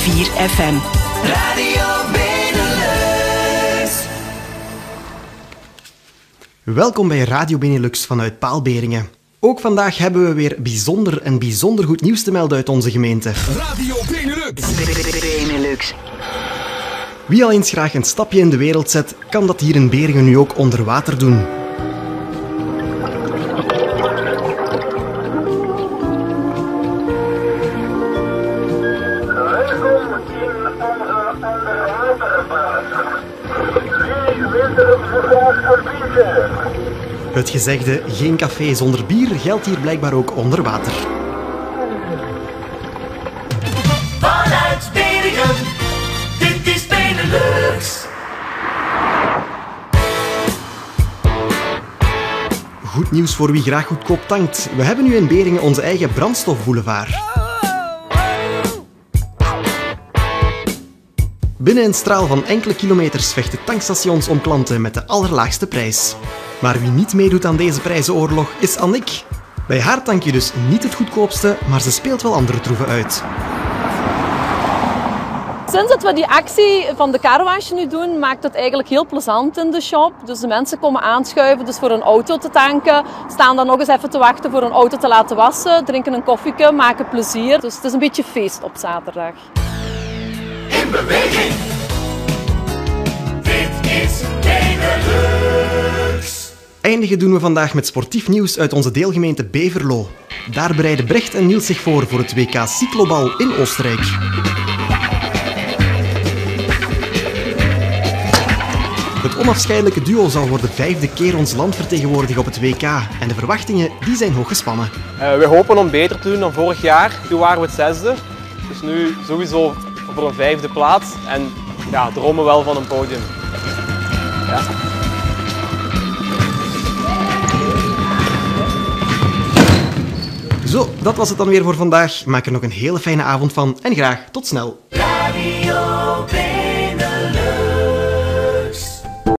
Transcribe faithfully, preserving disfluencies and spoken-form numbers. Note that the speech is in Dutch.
vier F M. Radio Benelux. Welkom bij Radio Benelux vanuit Paalberingen. Ook vandaag hebben we weer bijzonder en bijzonder goed nieuws te melden uit onze gemeente. Radio Benelux. Benelux. Wie al eens graag een stapje in de wereld zet, kan dat hier in Beringen nu ook onder water doen. Het gezegde geen café zonder bier geldt hier blijkbaar ook onder water. Vanuit Beringen, dit is Benelux. Goed nieuws voor wie graag goedkoop tankt. We hebben nu in Beringen onze eigen brandstofboulevard. Binnen een straal van enkele kilometers vechten tankstations om klanten met de allerlaagste prijs. Maar wie niet meedoet aan deze prijzenoorlog is Annick. Bij haar tank je dus niet het goedkoopste, maar ze speelt wel andere troeven uit. Sinds dat we die actie van de carwash nu doen, maakt het eigenlijk heel plezant in de shop. Dus de mensen komen aanschuiven dus voor een auto te tanken, staan dan nog eens even te wachten voor een auto te laten wassen, drinken een koffieke, maken plezier. Dus het is een beetje feest op zaterdag. In beweging. Dit is Benelux. Eindigen doen we vandaag met sportief nieuws uit onze deelgemeente Beverlo. Daar bereiden Brecht en Niels zich voor voor het W K cyclobal in Oostenrijk. Het onafscheidelijke duo zal voor de vijfde keer ons land vertegenwoordigen op het W K. En de verwachtingen die zijn hoog gespannen. Uh, we hopen om beter te doen dan vorig jaar. Toen waren we het zesde. Dus nu sowieso voor een vijfde plaats. En ja, dromen wel van een podium. Ja. Zo, dat was het dan weer voor vandaag. Maak er nog een hele fijne avond van en graag tot snel.